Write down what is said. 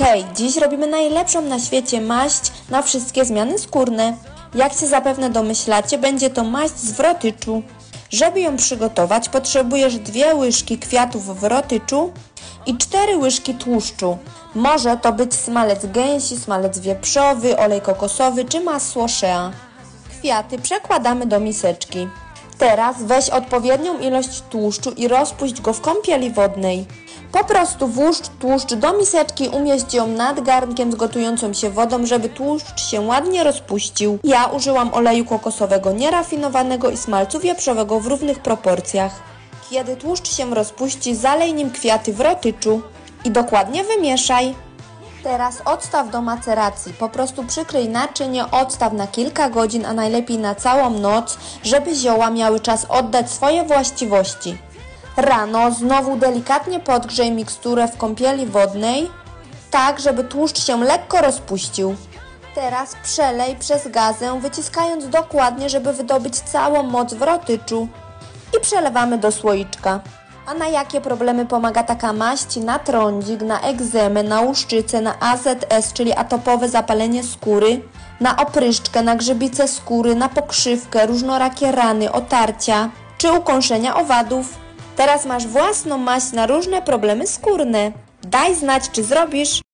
Hej, dziś robimy najlepszą na świecie maść na wszystkie zmiany skórne. Jak się zapewne domyślacie, będzie to maść z wrotyczu. Żeby ją przygotować, potrzebujesz 2 łyżki kwiatów wrotyczu i 4 łyżki tłuszczu. Może to być smalec gęsi, smalec wieprzowy, olej kokosowy czy masło shea. Kwiaty przekładamy do miseczki. Teraz weź odpowiednią ilość tłuszczu i rozpuść go w kąpieli wodnej. Po prostu włóż tłuszcz do miseczki, umieść ją nad garnkiem z gotującą się wodą, żeby tłuszcz się ładnie rozpuścił. Ja użyłam oleju kokosowego nierafinowanego i smalcu wieprzowego w równych proporcjach. Kiedy tłuszcz się rozpuści, zalej nim kwiaty wrotyczu i dokładnie wymieszaj. Teraz odstaw do maceracji. Po prostu przykryj naczynie, odstaw na kilka godzin, a najlepiej na całą noc, żeby zioła miały czas oddać swoje właściwości. Rano znowu delikatnie podgrzej miksturę w kąpieli wodnej, tak żeby tłuszcz się lekko rozpuścił. Teraz przelej przez gazę, wyciskając dokładnie, żeby wydobyć całą moc wrotyczu. I przelewamy do słoiczka. A na jakie problemy pomaga taka maść? Na trądzik, na egzemę, na łuszczycę, na AZS, czyli atopowe zapalenie skóry, na opryszczkę, na grzybice skóry, na pokrzywkę, różnorakie rany, otarcia czy ukąszenia owadów. Teraz masz własną maść na różne problemy skórne. Daj znać, czy zrobisz.